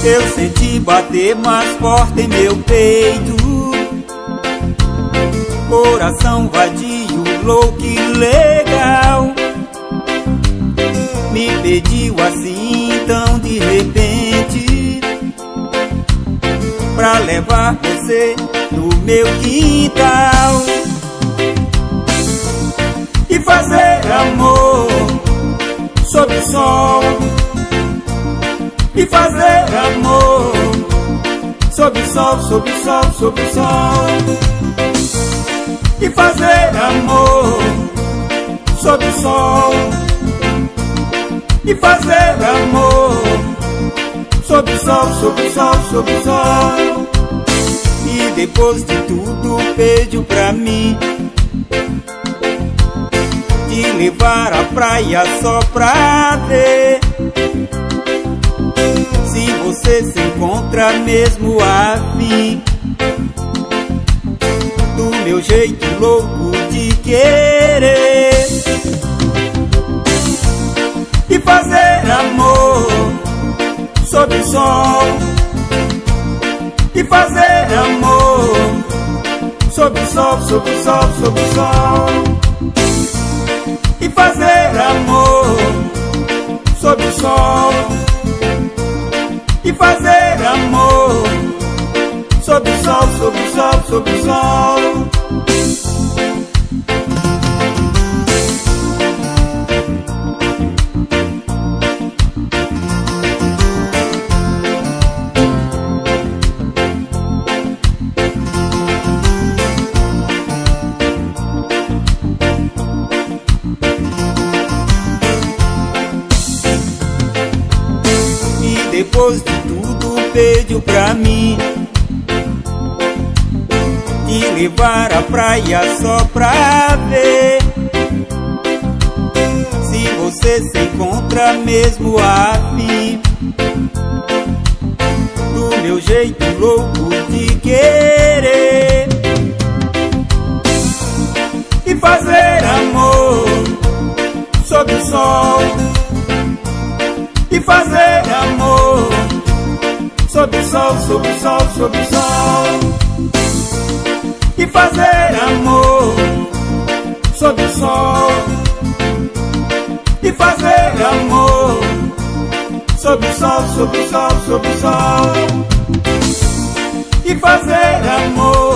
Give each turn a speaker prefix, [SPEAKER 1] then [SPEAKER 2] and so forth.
[SPEAKER 1] eu senti bater mais forte em meu peito. Coração vadio, louco e legal, me pediu assim tão de repente, pra levar você no meu quintal e fazer amor sob o sol, e fazer amor sob o sol, sob o sol, sob o sol, e fazer amor sob o sol, e fazer amor sob o sol, sob o sol, sob o sol. E depois de tudo pediu pra mim te levar à praia só pra ver se você se encontra mesmo afim do meu jeito louco de querer, e fazer amor sob o sol, e fazer amor sob o sol, sob o sol, sob o sol, e fazer amor sob o sol, e fazer amor sob o sol, sob o sol, sob o sol. Depois de tudo pediu pra mim te levar à praia só pra ver se você se encontra mesmo afim do meu jeito louco de querer, e fazer amor sob o sol, e fazer amor sob o sol, sob o sol, sob o sol, e fazer amor sob o sol, e fazer amor sob o sol, sob o sol, sob o sol, e fazer amor